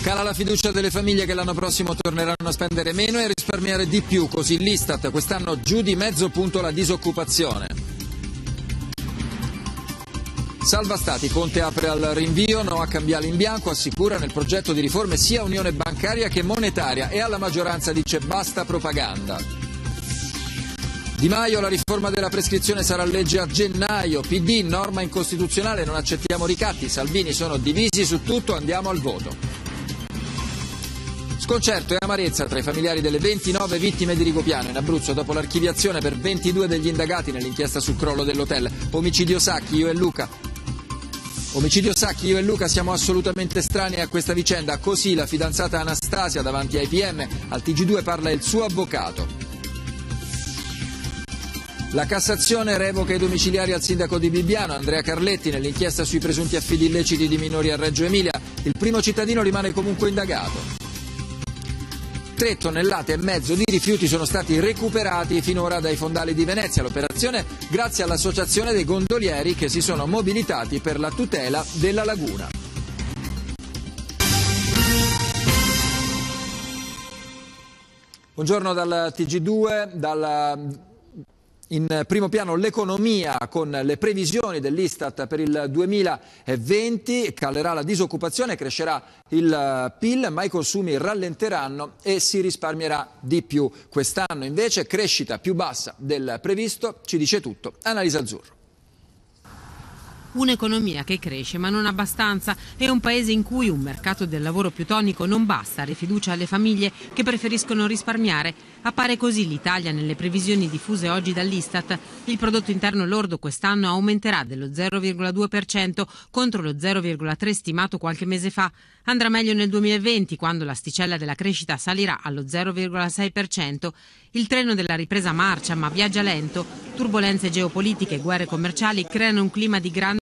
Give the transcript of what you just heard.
Cala la fiducia delle famiglie che l'anno prossimo torneranno a spendere meno e a risparmiare di più, così l'Istat quest'anno giù di mezzo punto la disoccupazione. Salva Stati, Conte apre al rinvio, no a cambiali in bianco, assicura nel progetto di riforme sia unione bancaria che monetaria e alla maggioranza dice basta propaganda. Di Maio, la riforma della prescrizione sarà legge a gennaio, PD, norma incostituzionale, non accettiamo ricatti, Salvini sono divisi su tutto, andiamo al voto. Sconcerto e amarezza tra i familiari delle 29 vittime di Rigopiano in Abruzzo dopo l'archiviazione per 22 degli indagati nell'inchiesta sul crollo dell'hotel. Omicidio Sacchi, io e Luca siamo assolutamente estranei a questa vicenda, così la fidanzata Anastasia davanti ai PM, al TG2 parla il suo avvocato. La Cassazione revoca i domiciliari al sindaco di Bibbiano, Andrea Carletti, nell'inchiesta sui presunti affidi illeciti di minori a Reggio Emilia. Il primo cittadino rimane comunque indagato. 3,5 tonnellate di rifiuti sono stati recuperati finora dai fondali di Venezia. L'operazione grazie all'associazione dei gondolieri che si sono mobilitati per la tutela della laguna. Buongiorno dal TG2, in primo piano l'economia con le previsioni dell'Istat per il 2020, calerà la disoccupazione, crescerà il PIL, ma i consumi rallenteranno e si risparmierà di più. Quest'anno invece crescita più bassa del previsto, ci dice tutto Annalisa Azzurro. Un'economia che cresce ma non abbastanza e un paese in cui un mercato del lavoro più tonico non basta a dare fiducia alle famiglie che preferiscono risparmiare. Appare così l'Italia nelle previsioni diffuse oggi dall'Istat. Il prodotto interno lordo quest'anno aumenterà dello 0,2% contro lo 0,3% stimato qualche mese fa. Andrà meglio nel 2020 quando l'asticella della crescita salirà allo 0,6%. Il treno della ripresa marcia ma viaggia lento. Turbolenze geopolitiche e guerre commerciali creano un clima di grande